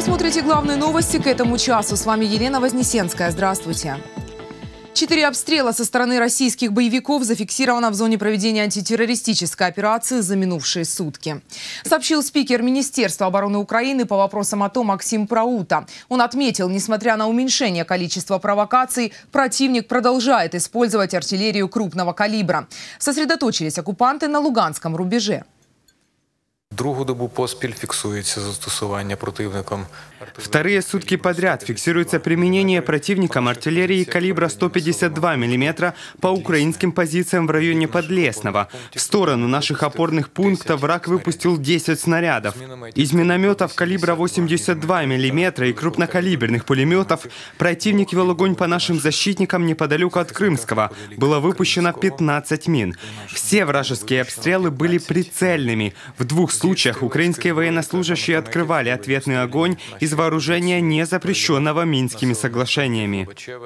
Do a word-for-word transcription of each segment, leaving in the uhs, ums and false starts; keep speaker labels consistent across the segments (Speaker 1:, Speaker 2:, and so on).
Speaker 1: Вы смотрите главные новости к этому часу. С вами Елена Вознесенская. Здравствуйте. Четыре обстрела со стороны российских боевиков зафиксировано в зоне проведения антитеррористической операции за минувшие сутки. Сообщил спикер Министерства обороны Украины по вопросам АТО Максим Праута. Он отметил, несмотря на уменьшение количества провокаций, противник продолжает использовать артиллерию крупного калибра. Сосредоточились оккупанты на Луганском рубеже.
Speaker 2: Другу добу поспіль фиксируется застосование противником.
Speaker 3: Вторые сутки подряд фиксируется применение противником артиллерии калибра сто пятьдесят два миллиметра по украинским позициям в районе Подлесного. В сторону наших опорных пунктов враг выпустил десять снарядов. Из минометов калибра восемьдесят два миллиметра и крупнокалиберных пулеметов противник вел огонь по нашим защитникам неподалеку от Крымского. Было выпущено пятнадцать мин. Все вражеские обстрелы были прицельными. В двух В случаях украинские военнослужащие открывали ответный огонь из вооружения, не запрещенного Минскими соглашениями.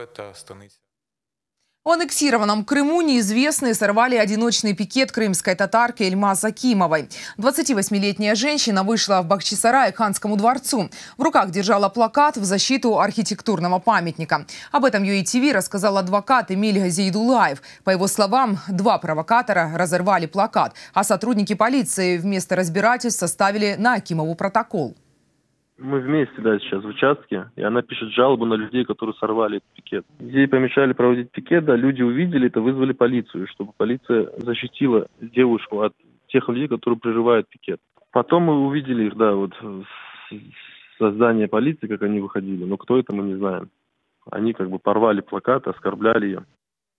Speaker 1: В аннексированном Крыму неизвестные сорвали одиночный пикет крымской татарки Эльмаз Акимовой. двадцативосьмилетняя женщина вышла в Бахчисарай к Ханскому дворцу. В руках держала плакат в защиту архитектурного памятника. Об этом ю эй ти ви рассказал адвокат Эмиль Газейдулаев. По его словам, два провокатора разорвали плакат, а сотрудники полиции вместо разбирательств составили на Акимову протокол.
Speaker 4: Мы вместе, да, сейчас в участке, и она пишет жалобу на людей, которые сорвали этот пикет. Ей помешали проводить пикет, да, люди увидели это, вызвали полицию, чтобы полиция защитила девушку от тех людей, которые прерывают пикет. Потом мы увидели их, да, вот со здания полиции, как они выходили, но кто это, мы не знаем. Они как бы порвали плакат, оскорбляли ее.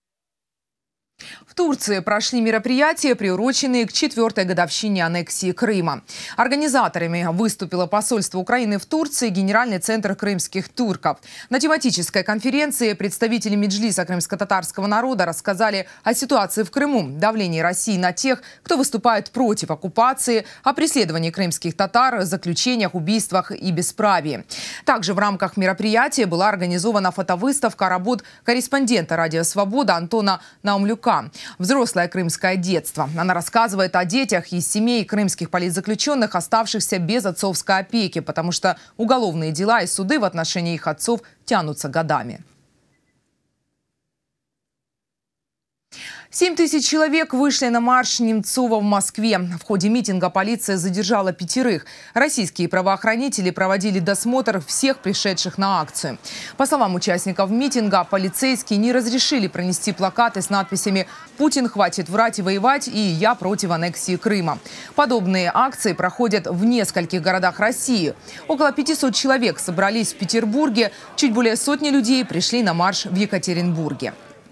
Speaker 1: В Турции прошли мероприятия, приуроченные к четвертой годовщине аннексии Крыма. Организаторами выступило посольство Украины в Турции, Генеральный центр крымских турков. На тематической конференции представители Меджлиса крымско-татарского народа рассказали о ситуации в Крыму, давлении России на тех, кто выступает против оккупации, о преследовании крымских татар, заключениях, убийствах и бесправии. Также в рамках мероприятия была организована фотовыставка работ корреспондента «Радио Свобода» Антона Наумлюка. «Взрослое крымское детство». Она рассказывает о детях из семей крымских политзаключенных, оставшихся без отцовской опеки, потому что уголовные дела и суды в отношении их отцов тянутся годами. Семь тысяч человек вышли на марш Немцова в Москве. В ходе митинга полиция задержала пятерых. Российские правоохранители проводили досмотр всех пришедших на акцию. По словам участников митинга, полицейские не разрешили пронести плакаты с надписями «Путин, хватит врать и воевать» и «Я против аннексии Крыма». Подобные акции проходят в нескольких городах России. Около пятисот человек собрались в Петербурге. Чуть более сотни людей пришли на марш в Екатеринбурге.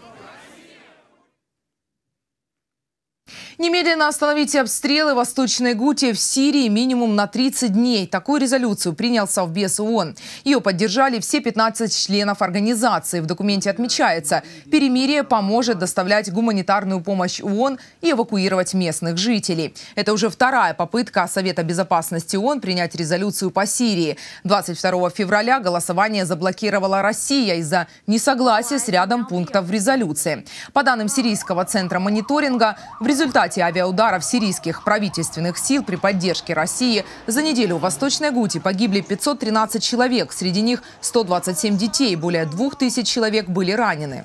Speaker 1: Немедленно остановите обстрелы в Восточной Гуте в Сирии минимум на тридцать дней. Такую резолюцию принял Совбез ООН. Ее поддержали все пятнадцать членов организации. В документе отмечается, перемирие поможет доставлять гуманитарную помощь ООН и эвакуировать местных жителей. Это уже вторая попытка Совета безопасности ООН принять резолюцию по Сирии. двадцать второго февраля голосование заблокировала Россия из-за несогласия с рядом пунктов в резолюции. По данным Сирийского центра мониторинга, в результате В результате авиаударов сирийских правительственных сил при поддержке России за неделю в Восточной Гуте погибли пятьсот тринадцать человек. Среди них сто двадцать семь детей. Более двух тысяч человек были ранены.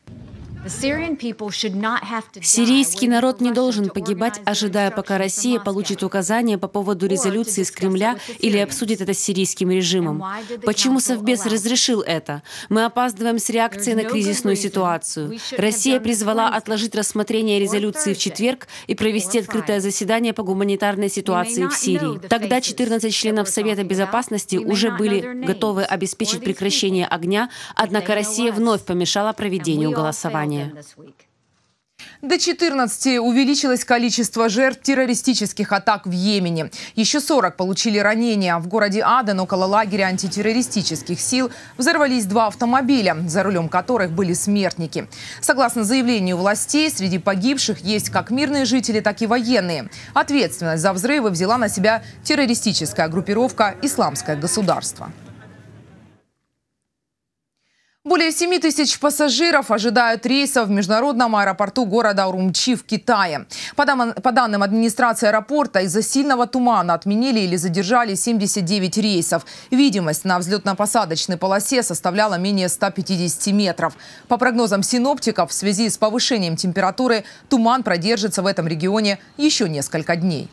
Speaker 5: Сирийский народ не должен погибать, ожидая, пока Россия получит указания по поводу резолюции из Кремля или обсудит это с сирийским режимом. Почему Совбез разрешил это? Мы опаздываем с реакцией на кризисную ситуацию. Россия призвала отложить рассмотрение резолюции в четверг и провести открытое заседание по гуманитарной ситуации в Сирии. Тогда четырнадцать членов Совета Безопасности уже были готовы обеспечить прекращение огня, однако Россия вновь помешала проведению голосования.
Speaker 1: До четырнадцати увеличилось количество жертв террористических атак в Йемене. Еще сорок получили ранения. В городе Аден, около лагеря антитеррористических сил, взорвались два автомобиля, за рулем которых были смертники. Согласно заявлению властей, среди погибших есть как мирные жители, так и военные. Ответственность за взрывы взяла на себя террористическая группировка «Исламское государство». Более семи тысяч пассажиров ожидают рейсов в международном аэропорту города Урумчи в Китае. По данным администрации аэропорта, из-за сильного тумана отменили или задержали семьдесят девять рейсов. Видимость на взлетно-посадочной полосе составляла менее ста пятидесяти метров. По прогнозам синоптиков, в связи с повышением температуры туман продержится в этом регионе еще несколько дней.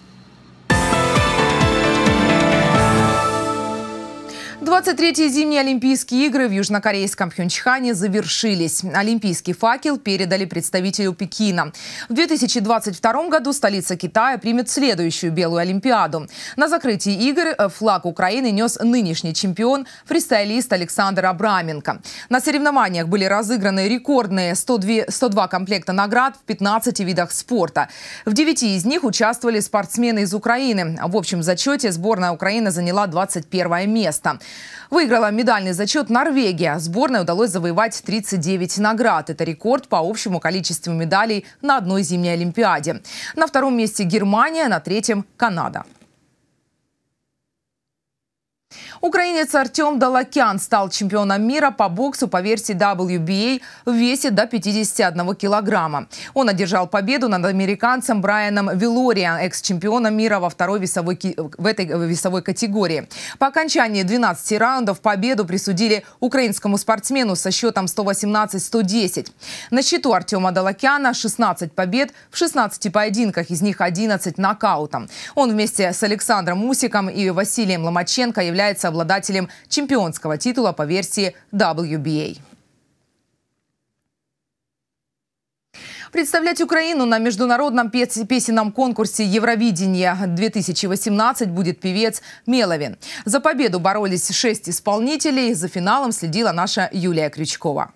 Speaker 1: двадцать третьи зимние Олимпийские игры в южнокорейском Пхенчхане завершились. Олимпийский факел передали представителю Пекина. В две тысячи двадцать втором году столица Китая примет следующую Белую Олимпиаду. На закрытии игр флаг Украины нес нынешний чемпион фристайлист Александр Абраменко. На соревнованиях были разыграны рекордные сто два комплекта наград в пятнадцати видах спорта. В девяти из них участвовали спортсмены из Украины. В общем зачете сборная Украины заняла двадцать первое место. Выиграла медальный зачет Норвегия. Сборной удалось завоевать тридцать девять наград. Это рекорд по общему количеству медалей на одной зимней Олимпиаде. На втором месте Германия, на третьем – Канада. Украинец Артем Далакян стал чемпионом мира по боксу по версии дабл ю би эй в весе до пятидесяти одного килограмма. Он одержал победу над американцем Брайаном Вилориан, экс-чемпионом мира во второй весовой, в этой весовой категории. По окончании двенадцати раундов победу присудили украинскому спортсмену со счетом сто восемнадцать — сто десять. На счету Артема Далакяна шестнадцать побед в шестнадцати поединках, из них одиннадцать нокаутом. Он вместе с Александром Усиком и Василием Ломаченко является обладателем чемпионского титула по версии дабл ю би эй. Представлять Украину на международном песенном конкурсе «Евровидение-две тысячи восемнадцать» будет певец Меловин. За победу боролись шесть исполнителей. За финалом следила наша Юлия Крючкова.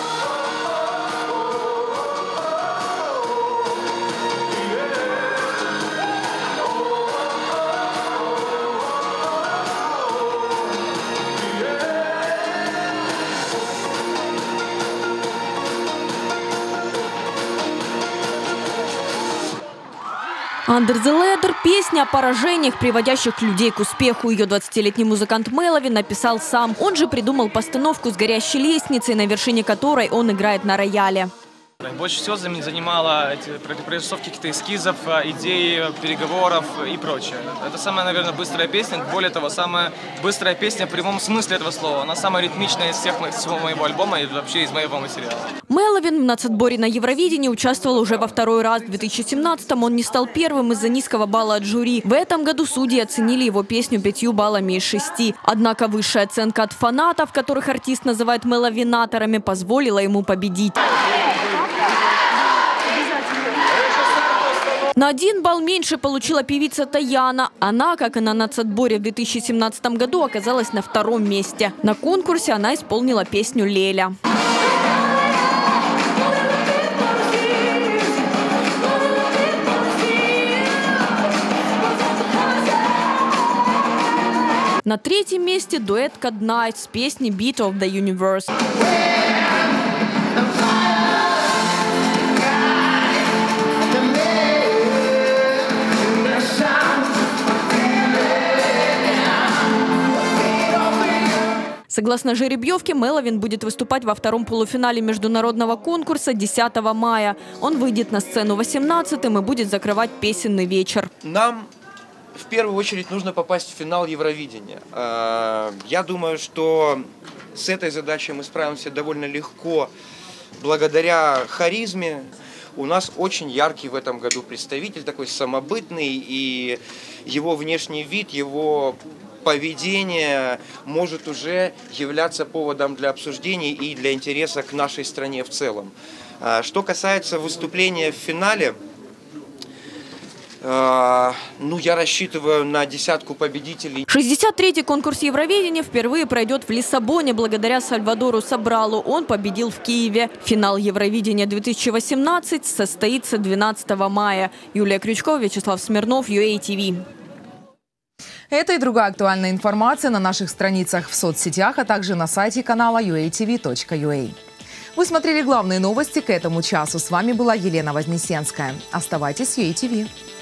Speaker 6: «Under the Ladder» – песня о поражениях, приводящих людей к успеху. Ее двадцатилетний музыкант Меловин написал сам. Он же придумал постановку с горящей лестницей, на вершине которой он играет на рояле.
Speaker 7: Больше всего занимало эти прорисовки каких-то эскизов, идей, переговоров и прочее. Это самая, наверное, быстрая песня. Более того, самая быстрая песня в прямом смысле этого слова. Она самая ритмичная из всех всего моего альбома и вообще из моего материала.
Speaker 6: Меловин в нацотборе на Евровидении участвовал уже во второй раз. В две тысячи семнадцатом он не стал первым из-за низкого балла от жюри. В этом году судьи оценили его песню пятью баллами из шести. Однако высшая оценка от фанатов, которых артист называет меловинаторами, позволила ему победить. На один балл меньше получила певица Таяна. Она, как и на нацотборе в две тысячи семнадцатом году, оказалась на втором месте. На конкурсе она исполнила песню «Леля». На третьем месте дуэт Cut Night с песней «Beat of the Universe». Согласно жеребьевке, Меловин будет выступать во втором полуфинале международного конкурса десятого мая. Он выйдет на сцену восемнадцатым и будет закрывать песенный вечер.
Speaker 8: Нам в первую очередь нужно попасть в финал Евровидения. Я думаю, что с этой задачей мы справимся довольно легко благодаря харизме. У нас очень яркий в этом году представитель, такой самобытный, и его внешний вид, его поведение может уже являться поводом для обсуждений и для интереса к нашей стране в целом. Что касается выступления в финале, ну, я рассчитываю на десятку победителей.
Speaker 6: шестьдесят третий конкурс Евровидения впервые пройдет в Лиссабоне благодаря Сальвадору Собралу. Он победил в Киеве. Финал Евровидения две тысячи восемнадцать состоится двенадцатого мая. Юлия Крючкова, Вячеслав Смирнов, ю эй ти ви.
Speaker 1: Это и другая актуальная информация на наших страницах в соцсетях, а также на сайте канала ю эй ти ви точка ю а. Вы смотрели главные новости к этому часу. С вами была Елена Вознесенская. Оставайтесь с ю эй ти ви.